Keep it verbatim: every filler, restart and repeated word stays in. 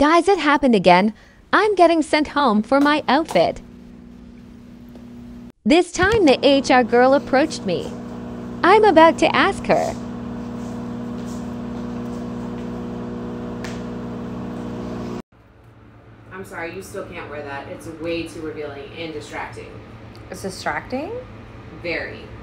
Guys, it happened again. I'm getting sent home for my outfit. This time the H R girl approached me. I'm about to ask her. I'm sorry, you still can't wear that. It's way too revealing and distracting. It's distracting? Very.